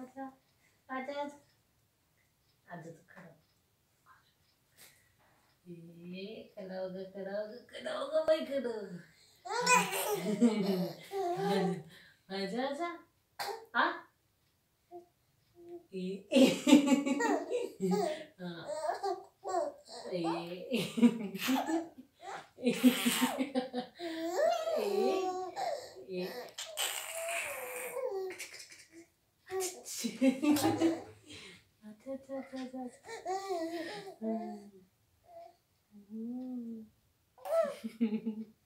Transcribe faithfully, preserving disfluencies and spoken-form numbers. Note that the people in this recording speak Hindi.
आजा आजा आजा तो खड़ा ये खड़ा होगा खड़ा होगा खड़ा होगा भाई खड़ा होगा आजा आजा आ ये हाँ ये ये अच्छा अच्छा अच्छा अच्छा